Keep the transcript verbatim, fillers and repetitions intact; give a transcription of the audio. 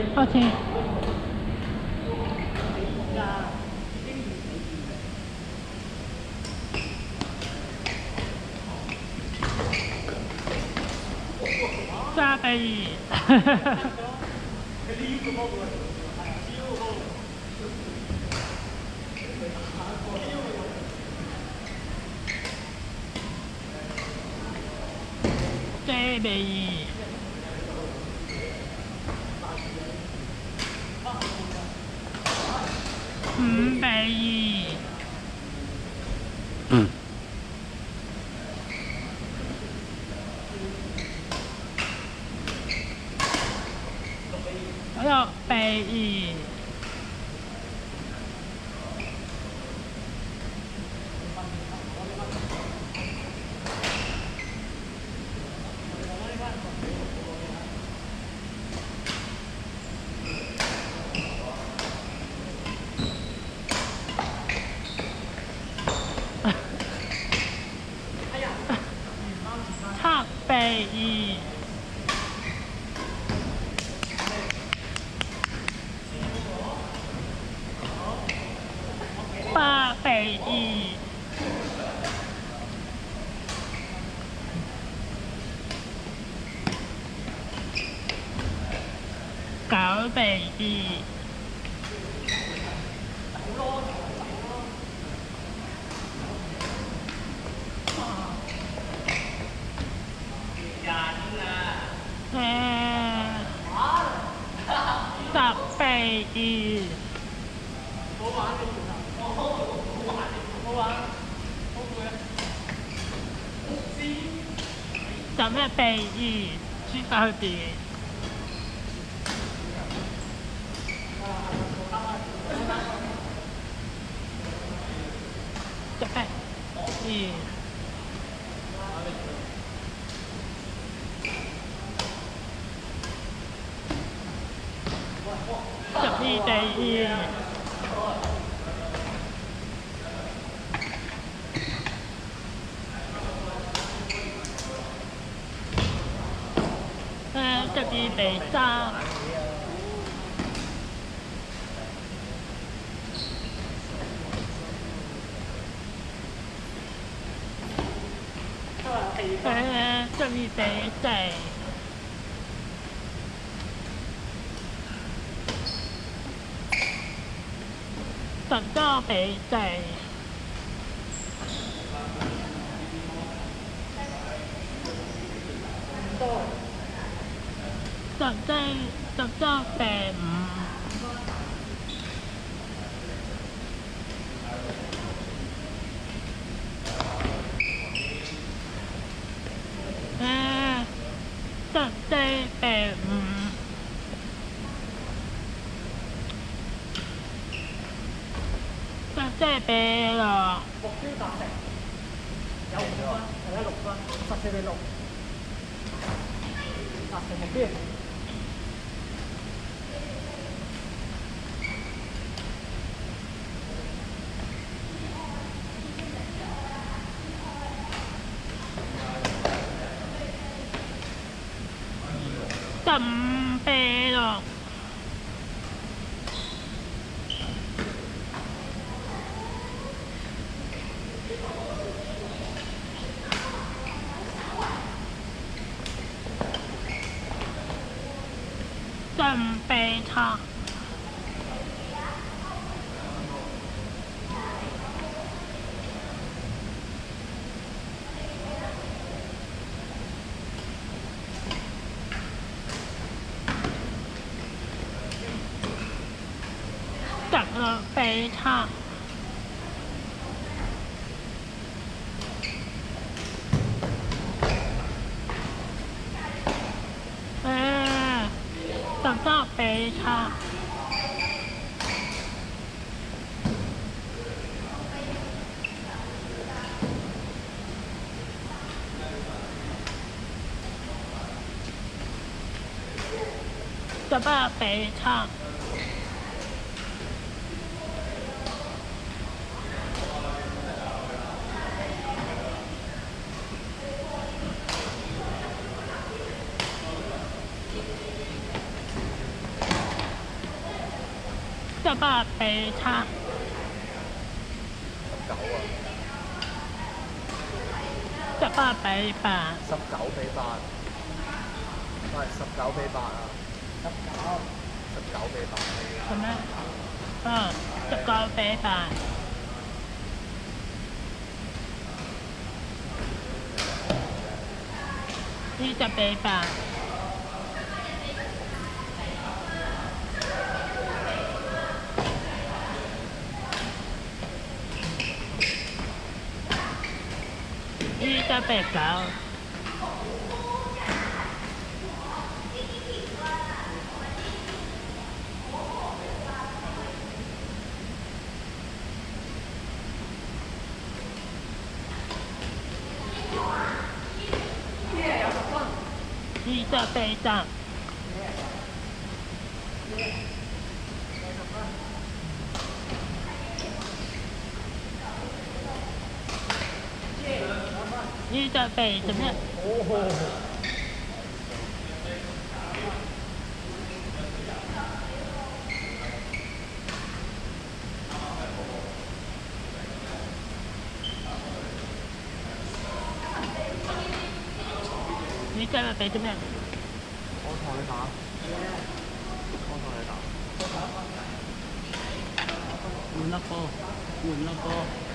OK。加倍二。加倍二。五倍二。 嗯。 六倍二。七倍二。八倍二。九倍二。誒，十倍二。好玩嘅，好玩，好玩，好攰啊！十一倍二，輸翻去邊？十倍二。十二倍二。誒，十二倍三。誒，十二倍四。十多倍四。十多十多倍五。誒，十四倍五。十四倍六。目標達成，有五分，有一六分，十四比六，達成目標。十五比六。十五比七。十六比七。誒，十三比七。十八比七。 十八比七， 九啊， 十八比八， 十九比八，喂，十九比八啊，十九，十九比八。 係咩？嗯，十九比八。二十比八。二十比九。二十比十。二十比十一。你今日俾啲咩？ 我同你打，我同你打。 換粒波，換粒波。